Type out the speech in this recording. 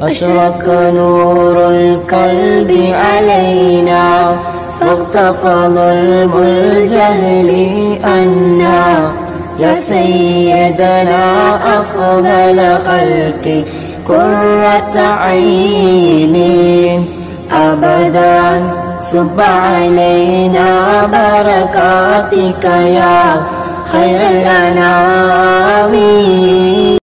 أشرق نور القلب علينا فاغتفى ظلم الجهل أنا يا سيدنا أفضل خلق قرة عين أبدا صب علينا بركاتك يا خير الأنام.